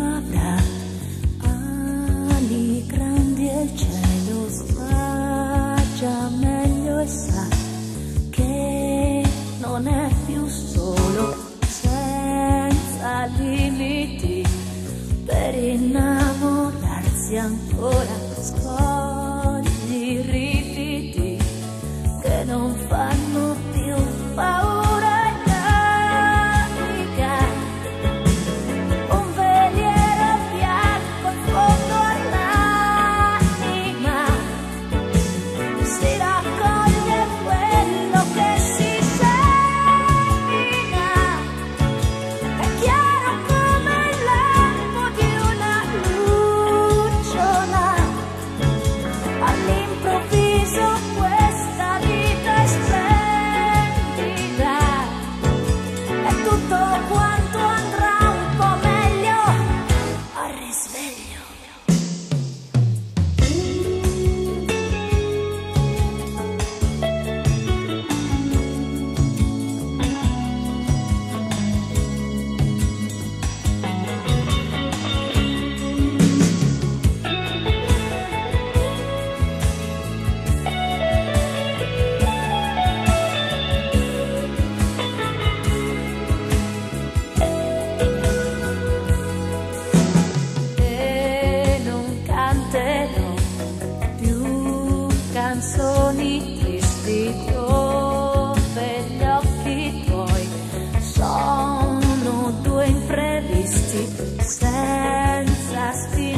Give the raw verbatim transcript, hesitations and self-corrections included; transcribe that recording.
avrà ali grandi e il cielo sa già meglio e sa che non è più solo, senza limiti per innamorarsi ancora. Scogli i rifiti che non fanno più paura. Canzoni tristi dove gli occhi tuoi sono due imprevisti senza spirito.